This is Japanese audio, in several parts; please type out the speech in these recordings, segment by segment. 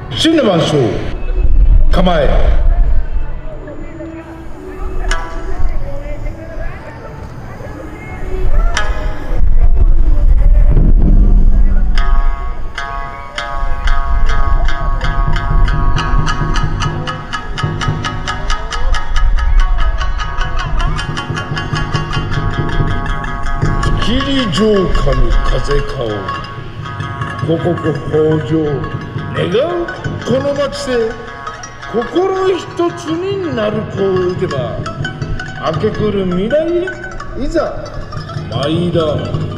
真羅万象構え。霧城下の風香る五穀豊穣願うこの町で心一つになる子を打てば明け来る未来へいざ参らん。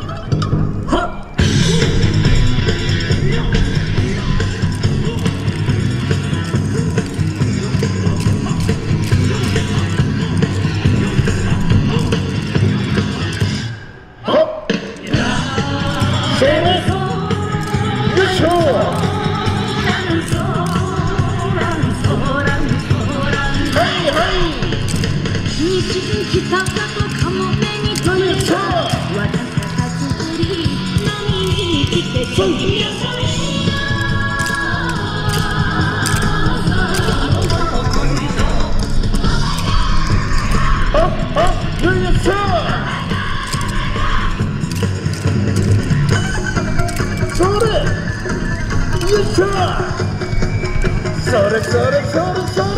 北里かもめにとれたわたかつくり波に来ててやされそれそれそれそれそれ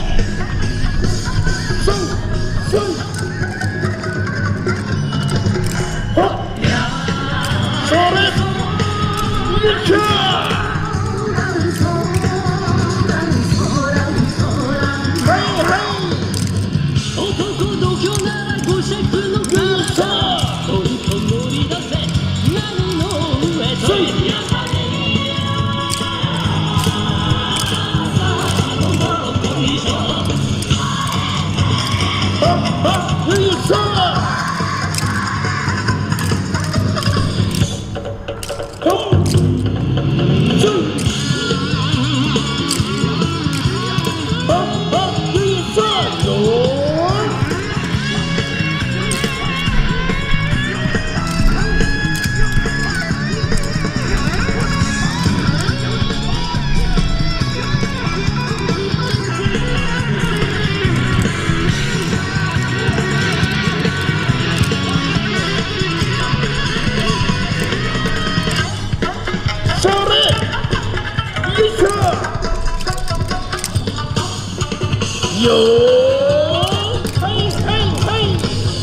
よーはいはいはい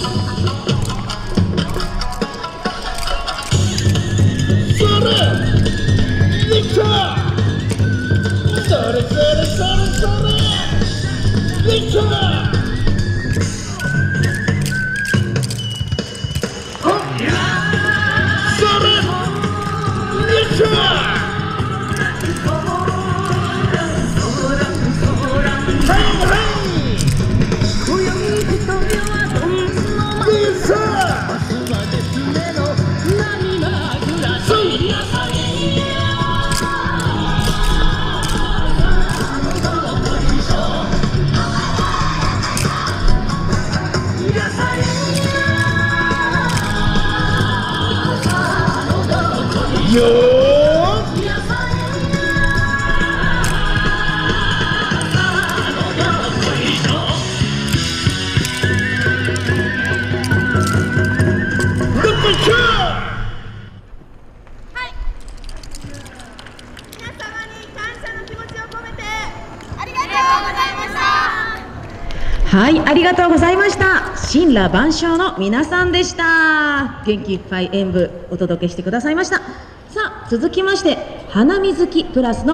それできたそれそれそれそれできたそれできたよーはい、ありがとうございました。神羅万象の皆さんでした。元気いっぱい演舞お届けしてくださいました。さあ、続きまして花水木プラスの